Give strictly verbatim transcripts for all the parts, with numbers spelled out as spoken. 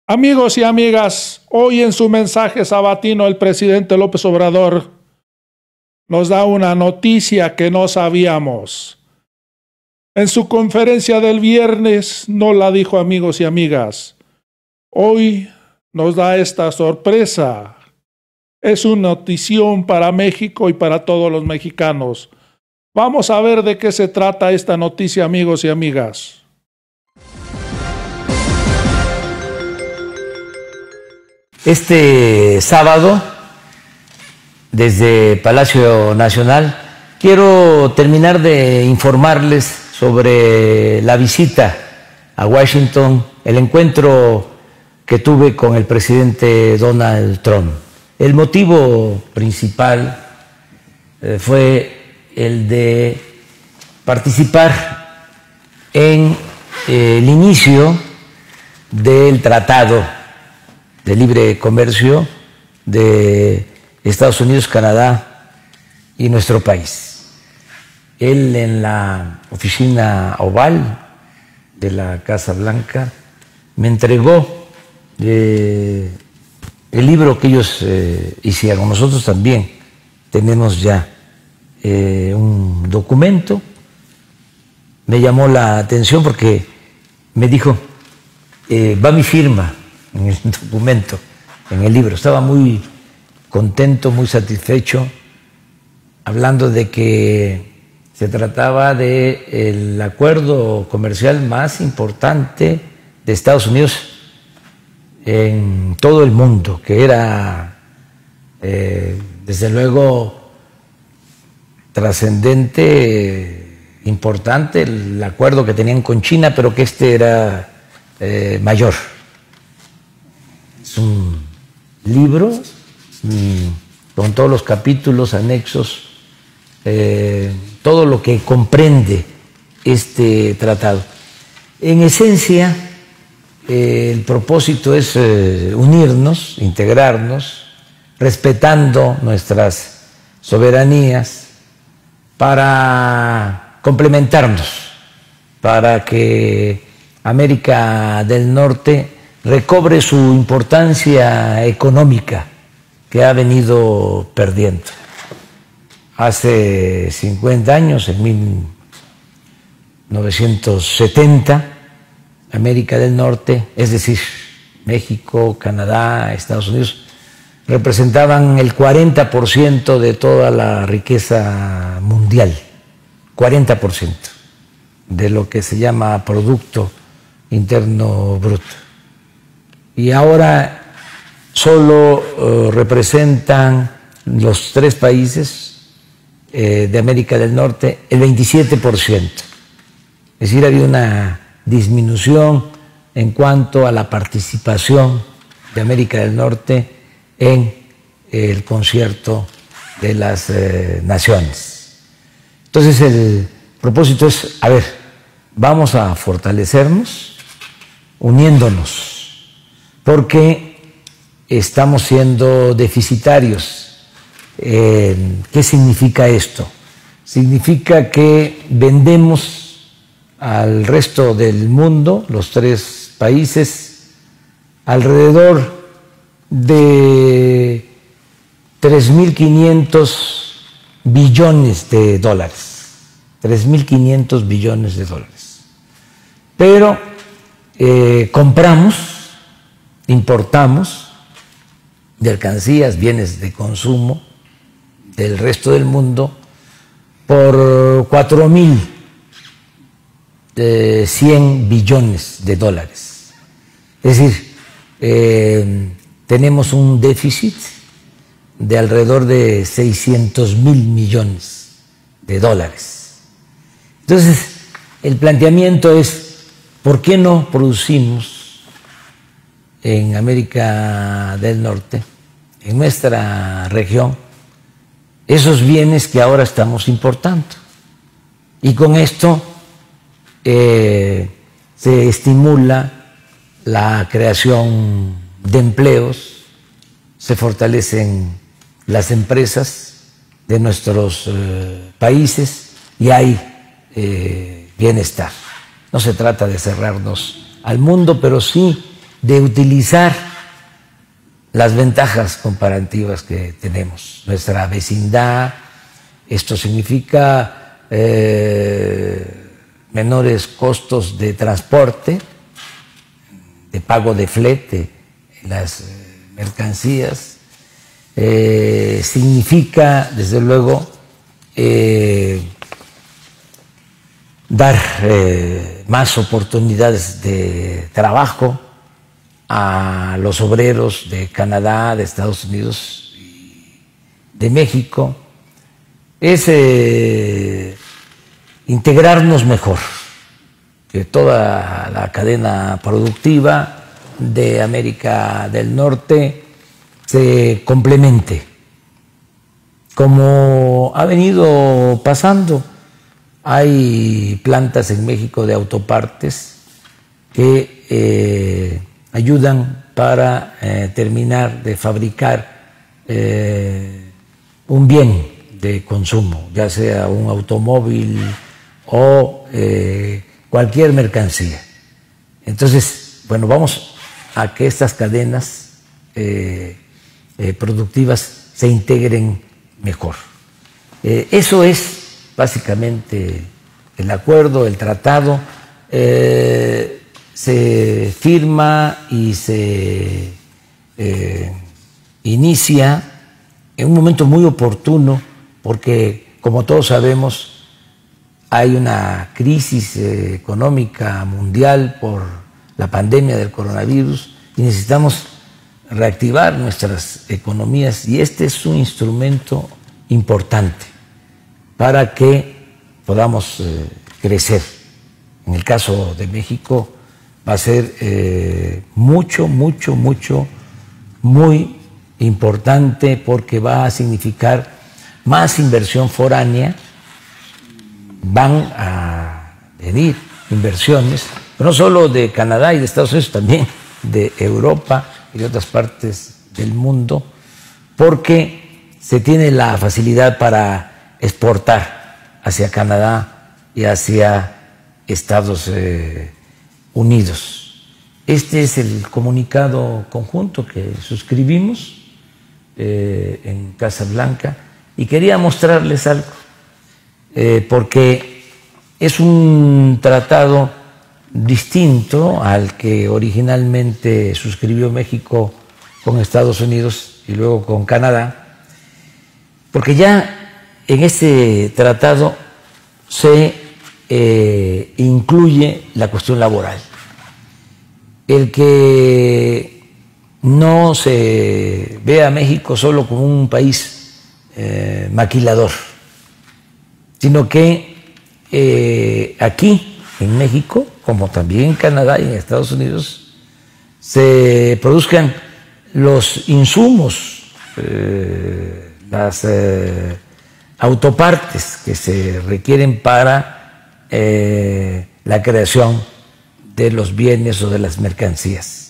Amigos y amigas, hoy en su mensaje sabatino el presidente López Obrador nos da una noticia que no sabíamos. En su conferencia del viernes no la dijo, amigos y amigas. Hoy nos da esta sorpresa. Es una notición para México y para todos los mexicanos. Vamos a ver de qué se trata esta noticia, amigos y amigas. Este sábado, desde Palacio Nacional, quiero terminar de informarles sobre la visita a Washington, el encuentro que tuve con el presidente Donald Trump. El motivo principal eh, fue el de participar en eh, el inicio del tratado de libre comercio de Estados Unidos, Canadá y nuestro país. Él en la oficina oval de la Casa Blanca me entregó eh, el libro que ellos eh, hicieron. Nosotros también tenemos ya eh, un documento. Me llamó la atención porque me dijo, eh, va mi firma en el documento, en el libro. Estaba muy contento, muy satisfecho, hablando de que se trataba del acuerdo comercial más importante de Estados Unidos en todo el mundo, que era, eh, desde luego, trascendente, importante, el acuerdo que tenían con China, pero que este era eh, mayor. Es un libro mmm, con todos los capítulos, anexos, eh, todo lo que comprende este tratado. En esencia, eh, el propósito es eh, unirnos, integrarnos, respetando nuestras soberanías para complementarnos, para que América del Norte recobre su importancia económica que ha venido perdiendo. Hace cincuenta años, en mil novecientos setenta, América del Norte, es decir, México, Canadá, Estados Unidos, representaban el cuarenta por ciento de toda la riqueza mundial, cuarenta por ciento de lo que se llama Producto Interno Bruto. Y ahora solo uh, representan los tres países eh, de América del Norte el veintisiete por ciento. Es decir, ha habido una disminución en cuanto a la participación de América del Norte en el concierto de las eh, naciones. Entonces el propósito es, a ver, vamos a fortalecernos uniéndonos, porque estamos siendo deficitarios. Eh, ¿Qué significa esto? Significa que vendemos al resto del mundo, los tres países, alrededor de tres mil quinientos billones de dólares, tres mil quinientos billones de dólares. Pero eh, compramos, importamos mercancías, bienes de consumo del resto del mundo por cuatro mil cien billones de dólares. Es decir, eh, tenemos un déficit de alrededor de seiscientos mil millones de dólares. Entonces, el planteamiento es, ¿por qué no producimos en América del Norte, en nuestra región, esos bienes que ahora estamos importando? Y con esto eh, se estimula la creación de empleos, se fortalecen las empresas de nuestros eh, países y hay eh, bienestar. No se trata de cerrarnos al mundo, pero sí de utilizar las ventajas comparativas que tenemos, nuestra vecindad. Esto significa eh, menores costos de transporte, de pago de flete en las mercancías, eh, significa, desde luego, eh, dar eh, más oportunidades de trabajo a los obreros de Canadá, de Estados Unidos y de México. Es eh, integrarnos mejor, que toda la cadena productiva de América del Norte se complemente, como ha venido pasando. Hay plantas en México de autopartes que eh, ayudan para eh, terminar de fabricar eh, un bien de consumo, ya sea un automóvil o eh, cualquier mercancía. Entonces, bueno, vamos a que estas cadenas eh, eh, productivas se integren mejor. Eh, eso es básicamente el acuerdo, el tratado. Eh, se firma y se eh, inicia en un momento muy oportuno, porque, como todos sabemos, hay una crisis eh, económica mundial por la pandemia del coronavirus y necesitamos reactivar nuestras economías, y este es un instrumento importante para que podamos eh, crecer. En el caso de México va a ser eh, mucho, mucho, mucho, muy importante, porque va a significar más inversión foránea. Van a venir inversiones, no solo de Canadá y de Estados Unidos, también de Europa y de otras partes del mundo, porque se tiene la facilidad para exportar hacia Canadá y hacia Estados eh, Unidos. Este es el comunicado conjunto que suscribimos eh, en Casa Blanca, y quería mostrarles algo, eh, porque es un tratado distinto al que originalmente suscribió México con Estados Unidos y luego con Canadá, porque ya en este tratado se eh, incluye la cuestión laboral. El que no se ve a México solo como un país eh, maquilador, sino que eh, aquí en México, como también en Canadá y en Estados Unidos, se produzcan los insumos, eh, las eh, autopartes que se requieren para eh, la creación de los bienes o de las mercancías,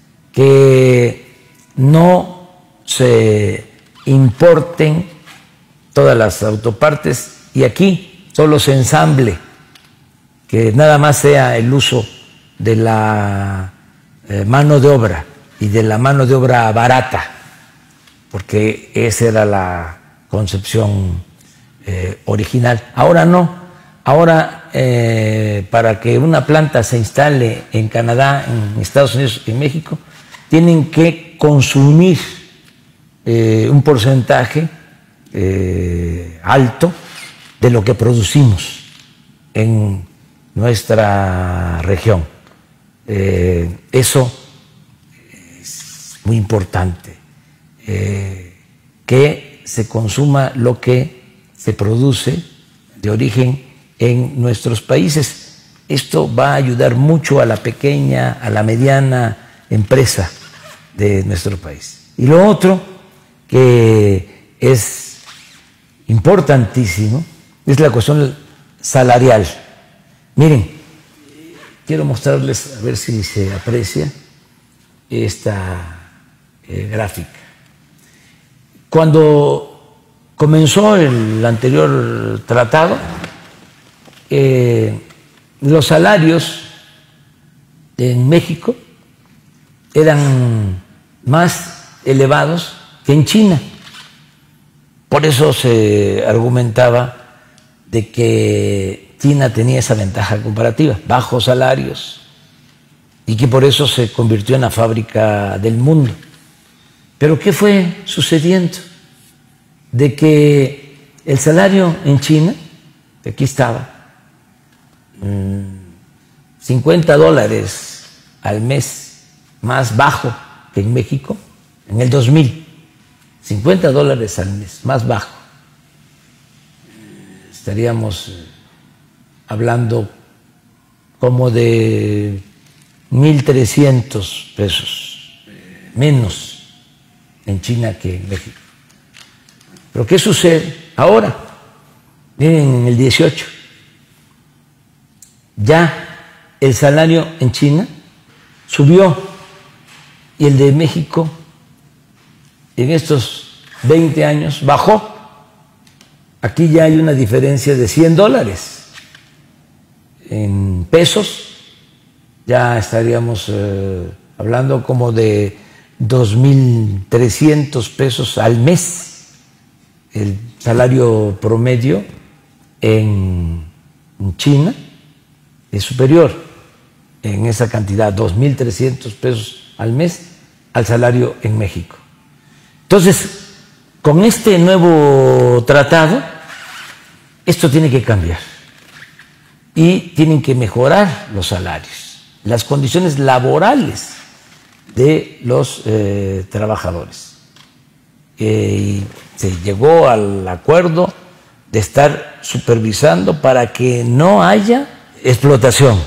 que no se importen todas las autopartes y aquí solo se ensamble, que nada más sea el uso de la eh, mano de obra y de la mano de obra barata, porque esa era la concepción eh, original. Ahora no, ahora eh, para que una planta se instale en Canadá, en Estados Unidos y en México, tienen que consumir eh, un porcentaje eh, alto de lo que producimos en nuestra región. Eh, eso es muy importante, eh, que se consuma lo que se produce de origen en nuestros países. Esto va a ayudar mucho a la pequeña, a la mediana empresa de nuestro país. Y lo otro que es importantísimo es la cuestión salarial. Miren, quiero mostrarles, a ver si se aprecia esta eh, gráfica. Cuando comenzó el anterior tratado, eh, los salarios en México eran más elevados que en China. Por eso se argumentaba de que China tenía esa ventaja comparativa, bajos salarios, y que por eso se convirtió en la fábrica del mundo. Pero ¿qué fue sucediendo? De que el salario en China, aquí estaba, cincuenta dólares al mes más bajo que en México, en el dos mil, cincuenta dólares al mes más bajo. Estaríamos hablando como de mil trescientos pesos menos en China que en México. Pero ¿qué sucede ahora? Miren, en el dieciocho, ya el salario en China subió y el de México en estos veinte años bajó. Aquí ya hay una diferencia de cien dólares. En pesos ya estaríamos eh, hablando como de dos mil trescientos pesos al mes. El salario promedio en China es superior en esa cantidad, dos mil trescientos pesos al mes, al salario en México. Entonces, con este nuevo tratado, esto tiene que cambiar y tienen que mejorar los salarios, las condiciones laborales de los eh, trabajadores. Eh, y se llegó al acuerdo de estar supervisando para que no haya explotación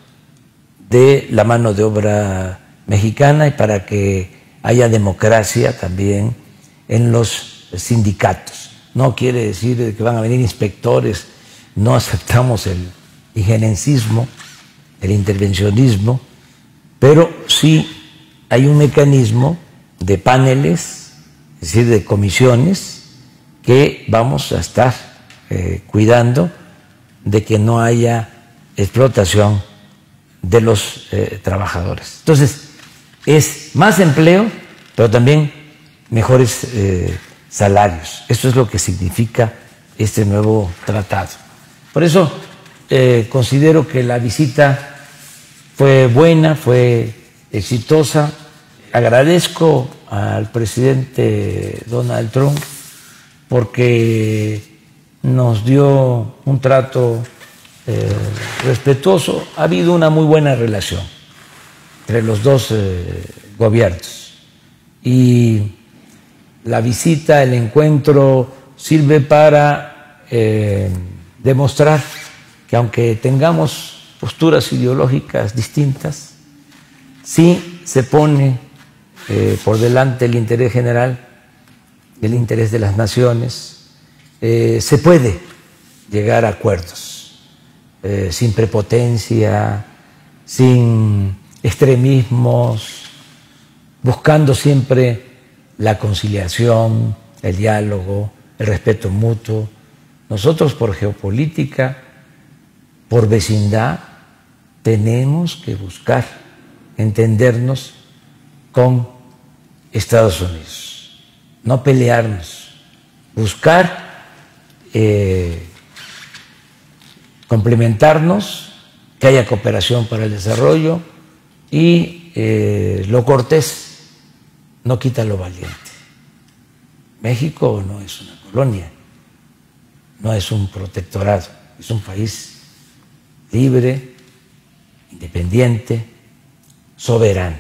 de la mano de obra mexicana y para que haya democracia también en los sindicatos. No quiere decir que van a venir inspectores, no aceptamos el injerencismo, el intervencionismo, pero sí hay un mecanismo de paneles, es decir, de comisiones, que vamos a estar eh, cuidando de que no haya explotación de los eh, trabajadores. Entonces, es más empleo, pero también mejores eh, salarios. Esto es lo que significa este nuevo tratado. Por eso eh, considero que la visita fue buena, fue exitosa. Agradezco al presidente Donald Trump porque nos dio un trato eh, respetuoso. Ha habido una muy buena relación entre los dos eh, gobiernos y la visita, el encuentro sirve para eh, demostrar que aunque tengamos posturas ideológicas distintas, sí se pone eh, por delante el interés general, el interés de las naciones, eh, se puede llegar a acuerdos eh, sin prepotencia, sin extremismos, buscando siempre la conciliación, el diálogo, el respeto mutuo. Nosotros por geopolítica, por vecindad, tenemos que buscar entendernos con Estados Unidos, no pelearnos, buscar eh, complementarnos, que haya cooperación para el desarrollo y eh, lo cortés no quita lo valiente. México no es una colonia, no es un protectorado, es un país libre, independiente, soberano.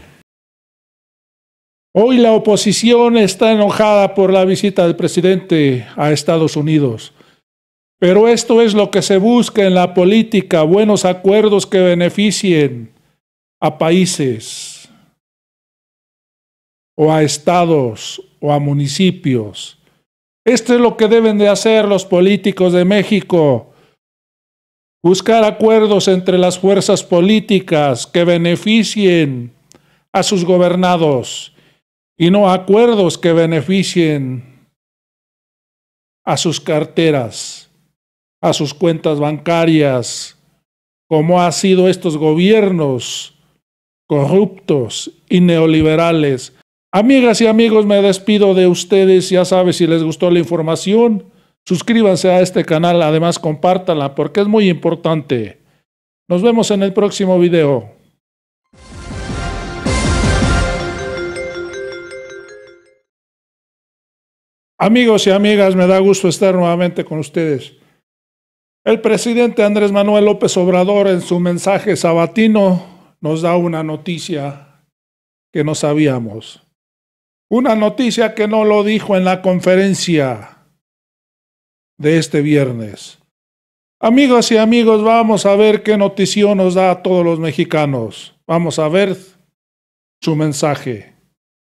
Hoy la oposición está enojada por la visita del presidente a Estados Unidos, pero esto es lo que se busca en la política, buenos acuerdos que beneficien a países o a estados o a municipios. Esto es lo que deben de hacer los políticos de México, buscar acuerdos entre las fuerzas políticas que beneficien a sus gobernados y no acuerdos que beneficien a sus carteras, a sus cuentas bancarias, como ha sido estos gobiernos corruptos y neoliberales. Amigas y amigos, me despido de ustedes. Ya saben, si les gustó la información, suscríbanse a este canal, además compártanla porque es muy importante. Nos vemos en el próximo video. Amigos y amigas, me da gusto estar nuevamente con ustedes. El presidente Andrés Manuel López Obrador en su mensaje sabatino nos da una noticia que no sabíamos. Una noticia que no lo dijo en la conferencia de este viernes. Amigos y amigos, vamos a ver qué noticia nos da a todos los mexicanos. Vamos a ver su mensaje.